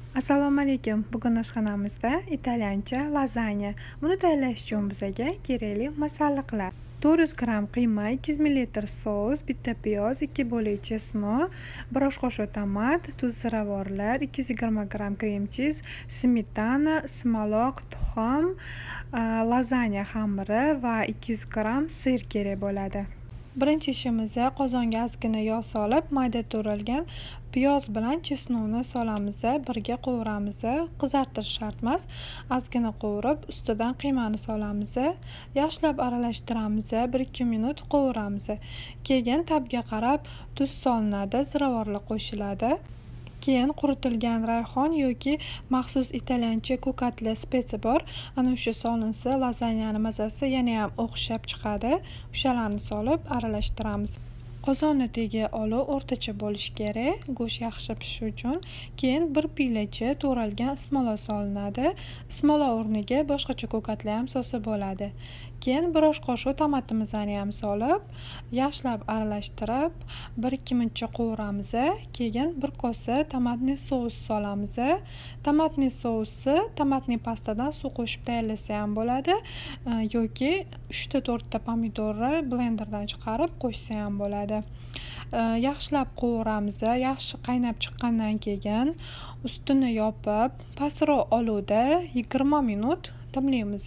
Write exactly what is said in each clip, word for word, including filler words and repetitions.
Assalomu alaykum. Bugun oshxonamizda italyancha lazanya. Buni tayyorlash uchun bizga kerakli masalliqlar: to'rt yuz gramm qiyma, ikki yuz millilitr sos, bitta piyoz, ikki bo'lak chesno, bir osh qoshiq tomat, tuz, ziravorlar, ikki yuz yigirma gramm krem chiz, smetana, ismaloq, tuxum, lazanya xamiri va ikki yuz gramm sir kerak bo'ladi. Birinchi ishimizda qozonga ozgina yog' solib, mayda to'ralgan piyoz bilan chesnoni solamiz, birga qovuramiz. Qizartirish shart emas. Ozgina qovurib, ustidan qiymani solamiz. Yaxshilab aralashtiramiz, bir ikki minut qovuramiz. Keyin tabga qarab tuz solinadi, ziravorlar qo'shiladi. Keyin quritilgan rayhon yoki maxsus italyancha ko'katli spetsiya bor. Ana o'sha solinsa, lazanyani mazasi yana ham o'xshab chiqadi. O'shalarni solib aralashtiramiz. Qozonni tegi olov o'rtacha bo'lishi kerak, go'sht yaxshi pishishi uchun. Keyin bir piyacha to'ralgan ismaloq solinadi. Ismaloq o'rniga boshqacha ko'katlar ham solsa bo'ladi. Keyin bir osh qoshiq tomatimizni ham solib, yaxshilab aralashtirib, bir ikki minutcha qovuramiz. Keyin bir kosa tomatli sous solamiz. Tomatli sousni tomatli pastadan suv qo'shib tayyorlasa ham bo'ladi, yoki uch ta to'rt ta pomidorni blenderdan chiqarib qo'shsa ham bo'ladi. Yaxshilab qovuramiz. Yaxshi qaynab chiqqandan keyin ustini yopib, pastroq olovda yigirma minut dimlaymiz.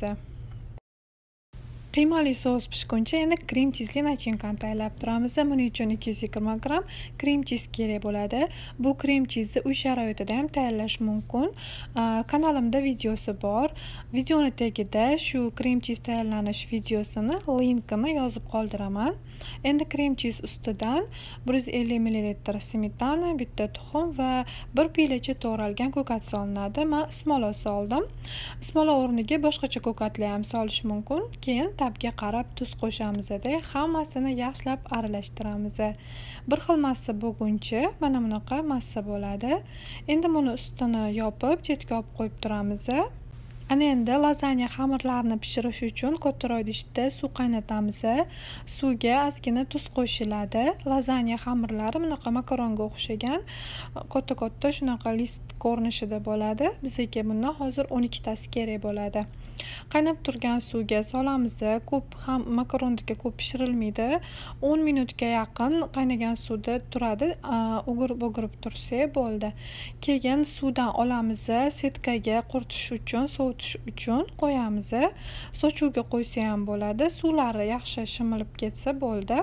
Qiymali sos pishguncha endi krem chizli nachinkani tayyorlab turamiz. Buning uchun ikki yuz yigirma gramm krem chiz kerak bo'ladi. Bu krem chizni uy sharoitida ham tayyorlash mumkin. Kanalimda videosi bor. Videoni tagida shu krem chiz tayyorlanish videosini linkini yozib qoldiraman. Endi krem chiz ustidan bir yuz ellik millilitr smetana, bitta tuxum va bir piyacha to'ralgan ko'kat solinadi. Men ismaloq soldim. Ismaloq o'rniga boshqacha ko'katlar ham solish mumkin. Keyin tabga qarab tuz qo'shamiz-da, hammasini yaxshilab aralashtiramiz. Bir xil massa bo'lguncha mana bunaqa massa bo'ladi. Endi buni ustini yopib, chetga olib qo'yib turamiz. Ana endi lazanya xamirlarini pishirish uchun kattaroq idishda suv qaynatamiz. Suvga ozgina tuz qo'shiladi. Lazanya xamirlari bunaqa makaronga o'xshagan, katta-katta shunaqa list ko'rinishida bo'ladi. Bizga bundan hozir o'n ikki tasi kerak bo'ladi. Qaynab turgan suvga solamiz. Ko'p ham makarondagi ko'p pishirilmaydi. o'n minutga yaqin qaynagan suvda turadi. O'girib-o'girib tursa bo'ldi. Keyin suvdan olamiz, setkaga quritish uchun, sovutish uchun qo'yamiz. Sochuvga qo'ysa ham bo'ladi. Suvlari yaxshi shimilib ketsa bo'ldi.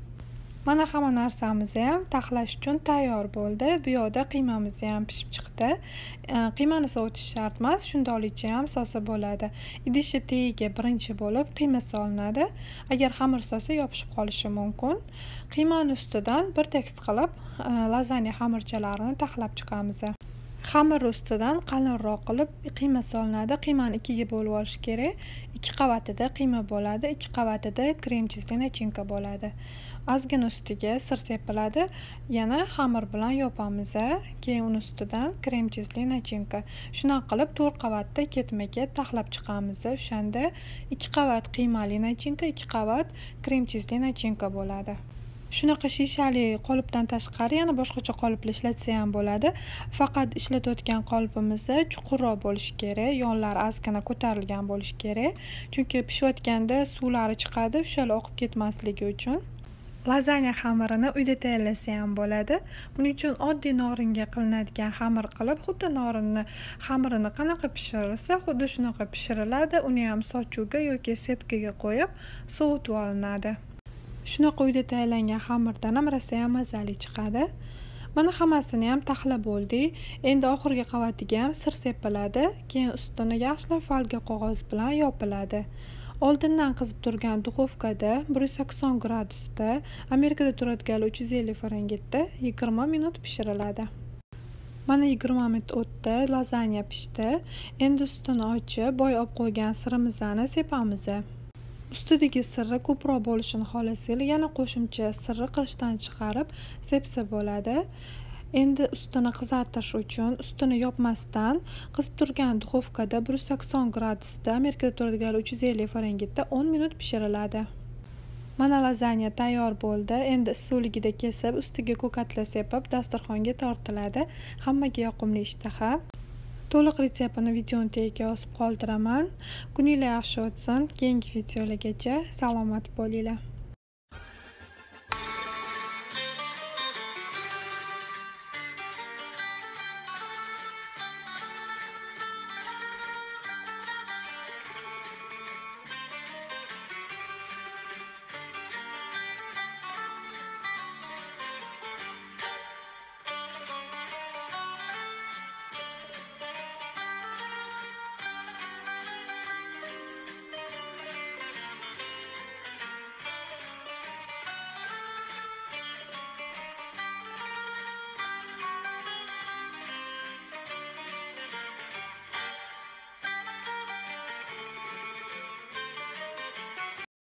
Mana hamma narsamiz ham taxlash uchun tayyor bo'ldi. Bu yoqda qiymamiz ham pishib chiqdi. Qiymani sovutish shart emas, shundoqlicha ham solsa bo'ladi. Idishni tagiga birinchi bo'lib qiyma solinadi. Agar xamir solsa yopishib qolishi mumkin. Qiymani ustidan bir tekis qilib lazanya xamirchalarini taxlab chiqamiz. Xamir ustidan qalinroq qilib qiyma solinadi. Qiymani ikkiga bo'lib olish kerak. ikki qavatida qiyma bo'ladi, ikki qavatida krem chizli nachinka bo'ladi. Ozgina ustiga sir sepiladi. Yana xamir bilan yopamiz. Keyin uni ustidan krem chizli nachinka. Shunaqa qilib to'rt qavatda ketma-ket taxlab chiqamiz. O'shanda ikki qavat qiymali nachinka, ikki qavat krem chizli nachinka bo'ladi. Shunaqa shishali qolipdan tashqari yana boshqacha qolipda ishlatsa ham bo'ladi. Faqat ishlatayotgan qolipimizda chuqurroq bo'lishi kerak, yonlari ozgina ko'tarilgan bo'lishi kerak. Chunki pishayotganda suvlari chiqadi, o'shalar oqib ketmasligi uchun. Lazanya xamirini uyda tayyorlasa ham bo'ladi. Buning uchun oddiy noringa qilinadigan xamir qilib, xuddi norinni xamirini qanaqa pishirilsa, xuddi shunaqa pishiriladi. Uni ham sochuvga yoki setkaga qo'yib sovutib olinadi. Shunaqa uyda tayyorlangan xamirdan ham rosa ham mazali chiqadi. Mana hammasini ham taxlab bo'ldik. Endi oxirgi qavatiga ham sir sepiladi. Keyin ustini yaxshilab folga qog'oz bilan yopiladi. Oldindan qizib turgan duxovkada bir yuz sakson gradusda, Amerikada turadigan uch yuz ellik Fahrenheitda yigirma minut pishiriladi. Mana yigirma minut o'tdi, lazanya pishdi. Endi ustini ochib, boy olib qo'ygan sirimizni sepamiz. Ustidagi sirri ko'proq bo'lishini xohlasangiz, yana qo'shimcha sirri qilishdan chiqarib sepsa bo'ladi. Endi ustini qizartirish uchun ustini yopmasdan qizib turgan duxovkada bir yuz sakson gradusda, Amerikada turadigan uch yuz ellik Fahrenheitda o'n minut pishiriladi. Mana lazanya tayyor bo'ldi. Endi issiqligida kesib, ustiga ko'katlar sepib, dasturxonga tortiladi. Hammaga yoqimli ishtaha. to'liq retseptini videoni tagiga yozib qoldiraman. Kuninglar yaxshi o'tsin. Keyingi videolargacha salomat bo'linglar.